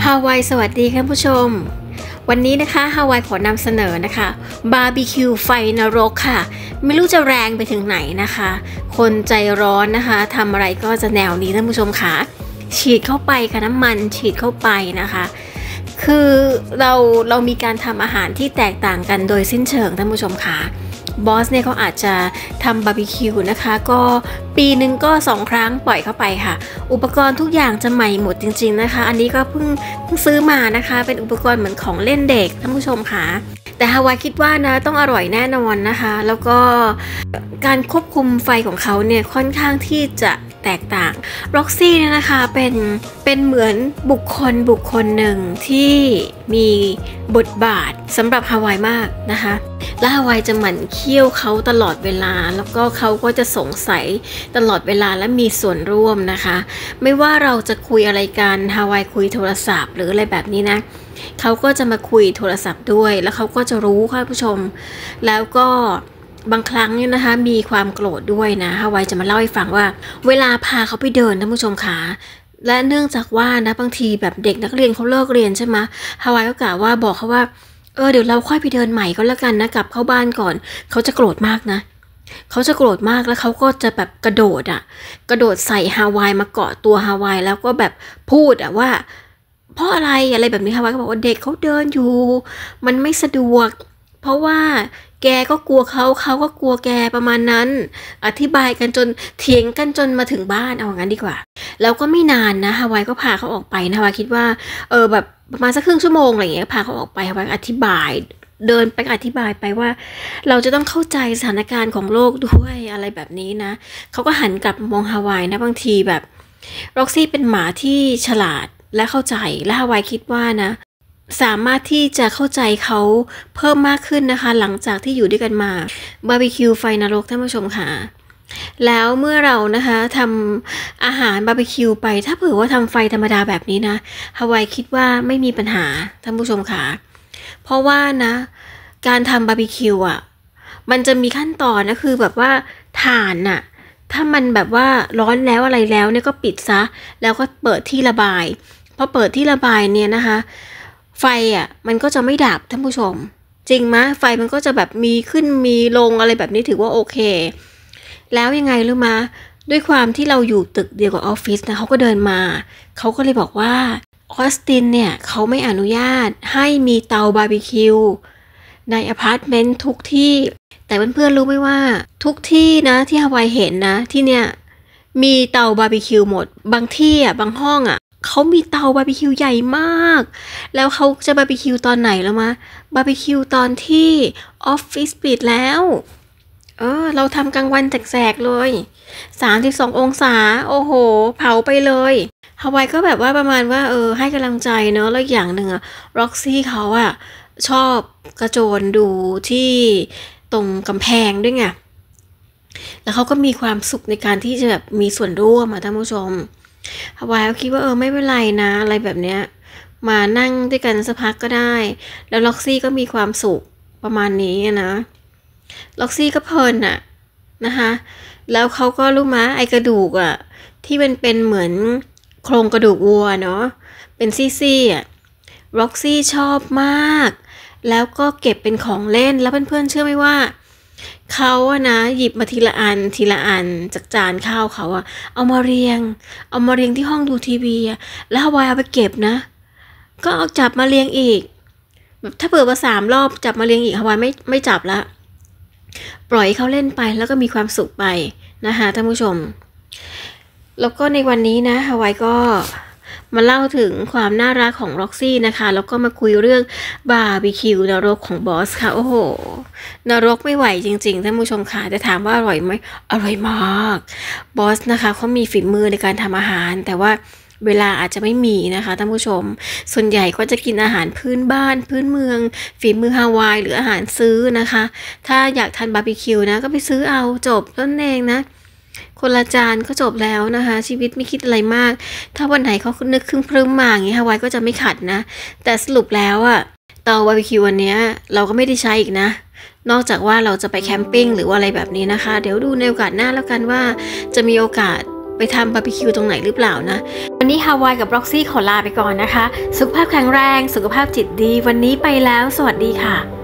าวายสวัสดีค่ะผู้ชมวันนี้นะคะฮาวายขอนำเสนอนะคะบาร์บีคิวไฟนรกค่ะไม่รู้จะแรงไปถึงไหนนะคะคนใจร้อนนะคะทำอะไรก็จะแนวนี้ท่านผู้ชมค่ะฉีดเข้าไปค่ะน้ำมันฉีดเข้าไปนะคะคือเรามีการทำอาหารที่แตกต่างกันโดยสิ้นเชิงท่านผู้ชมค่ะบอสเนี่ยเขาอาจจะทำบาร์บีคิวนะคะก็ปีหนึ่งก็2 ครั้งปล่อยเข้าไปค่ะอุปกรณ์ทุกอย่างจะใหม่หมดจริงๆนะคะอันนี้ก็เพิ่งซื้อมานะคะเป็นอุปกรณ์เหมือนของเล่นเด็กท่านผู้ชมค่ะแต่ฮาวายคิดว่านะต้องอร่อยแน่นอนนะคะแล้วก็การควบคุมไฟของเขาเนี่ยค่อนข้างที่จะแตกต่างร็อกซี่เนี่ยนะคะเป็นเหมือนบุคคลหนึ่งที่มีบทบาทสำหรับฮาวายมากนะคะและฮาวายจะหมั่นเคี่ยวเขาตลอดเวลาแล้วก็เขาก็จะสงสัยตลอดเวลาและมีส่วนร่วมนะคะไม่ว่าเราจะคุยอะไรกันฮาวายคุยโทรศัพท์หรืออะไรแบบนี้นะเขาก็จะมาคุยโทรศัพท์ด้วยแล้วเขาก็จะรู้ค่ะผู้ชมแล้วก็บางครั้งเนี่ยนะคะมีความโกรธด้วยนะฮาวายจะมาเล่าให้ฟังว่าเวลาพาเขาไปเดินท่านผู้ชมค่ะและเนื่องจากว่านะบางทีแบบเด็กนักเรียนเขาเลิกเรียนใช่ไหมฮาวายก็กล่าวว่าบอกเขาว่าเดี๋ยวเราค่อยไปเดินใหม่ก็แล้วกันนะกลับเข้าบ้านก่อนเขาจะโกรธมากนะเขาจะโกรธมากแล้วเขาก็จะแบบกระโดดใส่ฮาวายมาเกาะตัวฮาวายแล้วก็แบบพูดว่าเพราะอะไรแบบนี้ฮาวายก็บอกว่าเด็กเขาเดินอยู่มันไม่สะดวกเพราะว่าแกก็กลัวเขาก็กลัวแกประมาณนั้นอธิบายกันจนเถียงกันจนมาถึงบ้านเอางั้นดีกว่าแล้วก็ไม่นานนะฮาวายก็พาเขาออกไปนะฮาวายคิดว่าแบบประมาณสักครึ่งชั่วโมงอะไรอย่างเงี้ยพาเขาออกไปฮาวายอธิบายเดินไปอธิบายไปว่าเราจะต้องเข้าใจสถานการณ์ของโลกด้วยอะไรแบบนี้นะเขาก็หันกลับมองฮาวายนะบางทีแบบร็อกซี่เป็นหมาที่ฉลาดและเข้าใจและฮาวายคิดว่านะสามารถที่จะเข้าใจเขาเพิ่มมากขึ้นนะคะหลังจากที่อยู่ด้วยกันมาบาร์บีคิวไฟนรกท่านผู้ชมค่ะแล้วเมื่อเรานะคะทำอาหารบาร์บีคิวไปถ้าเผื่อว่าทำไฟธรรมดาแบบนี้นะฮาวายคิดว่าไม่มีปัญหาท่านผู้ชมค่ะเพราะว่านะการทำบาร์บีคิวมันจะมีขั้นตอนนะคือแบบว่าถ่านถ้ามันแบบว่าร้อนแล้วอะไรแล้วเนี่ยก็ปิดซะแล้วก็เปิดที่ระบายพอเปิดที่ระบายเนี่ยนะคะไฟมันก็จะไม่ดับท่านผู้ชมจริงไหมไฟมันก็จะแบบมีขึ้นมีลงอะไรแบบนี้ถือว่าโอเคแล้วยังไงรู้มาด้วยความที่เราอยู่ตึกเดียวกับออฟฟิศนะเขาก็เดินมาเขาก็เลยบอกว่าออสตินเนี่ยเขาไม่อนุญาตให้มีเตาบาร์บีคิวในอพาร์ตเมนต์ทุกที่แต่เพื่อนๆรู้ไหมว่าทุกที่นะที่ฮาวายเห็นนะที่เนี่ยมีเตาบาร์บีคิวหมดบางที่บางห้องเขามีเตาบาร์บีคิวใหญ่มากแล้วเขาจะบาร์บีคิวตอนไหนแล้วมาบาร์บีคิวตอนที่ออฟฟิศปิดแล้วเราทำกลางวันแสกๆเลย32 องศาโอ้โหเผาไปเลยฮาวายก็แบบว่าประมาณว่าให้กำลังใจเนอะแล้วอย่างหนึ่งร็อกซี่เขาชอบกระโจนดูที่ตรงกำแพงด้วยไงแล้วเขาก็มีความสุขในการที่จะแบบมีส่วนร่วมท่านผู้ชมฮาวายก็คิดว่าไม่เป็นไรนะอะไรแบบเนี้ยมานั่งด้วยกันสักพักก็ได้แล้วล็อกซี่ก็มีความสุขประมาณนี้นะล็อกซี่ก็เพลินนะคะแล้วเขาก็รู้มั้ยไอกระดูกที่มันเป็นเหมือนโครงกระดูกวัวเนาะเป็นซี่ๆล็อกซี่ชอบมากแล้วก็เก็บเป็นของเล่นแล้วเพื่อนๆเชื่อไหมว่าเขานะหยิบมาทีละอันจากจานข้าวเขาเอามาเรียงที่ห้องดูทีวีแล้วฮาวายเอาไปเก็บนะก็เอาจับมาเรียงอีกแบบถ้าเปิดมา3 รอบจับมาเรียงอีกฮาวายไม่จับละปล่อยเขาเล่นไปแล้วก็มีความสุขไปนะคะท่านผู้ชมแล้วก็ในวันนี้นะฮาวายก็มาเล่าถึงความน่ารักของร็อกซี่นะคะแล้วก็มาคุยเรื่องบาร์บีคิวนรกของบอสค่ะโอ้โหนรกไม่ไหวจริงๆท่านผู้ชมค่ะจะถามว่าอร่อยไหมอร่อยมากบอสนะคะเขามีฝีมือในการทำอาหารแต่ว่าเวลาอาจจะไม่มีนะคะท่านผู้ชมส่วนใหญ่ก็จะกินอาหารพื้นบ้านพื้นเมืองฝีมือฮาวายหรืออาหารซื้อนะคะถ้าอยากทานบาร์บีคิวนะก็ไปซื้อเอาจบนั่นเองนะคนละจานก็จบแล้วนะคะชีวิตไม่คิดอะไรมากถ้าวันไหนเขานึกครึ่งพรึ้มมาอย่างเงี้ยฮาวายก็จะไม่ขัดนะแต่สรุปแล้วเตาบาร์บีคิววันนี้เราก็ไม่ได้ใช้อีกนะนอกจากว่าเราจะไปแคมปิ้งหรือว่าอะไรแบบนี้นะคะเดี๋ยวดูในโอกาสหน้าแล้วกันว่าจะมีโอกาสไปทำบาร์บีคิวตรงไหนหรือเปล่านะวันนี้ฮาวายกับร็อกซี่ขอลาไปก่อนนะคะสุขภาพแข็งแรงสุขภาพจิตดีวันนี้ไปแล้วสวัสดีค่ะ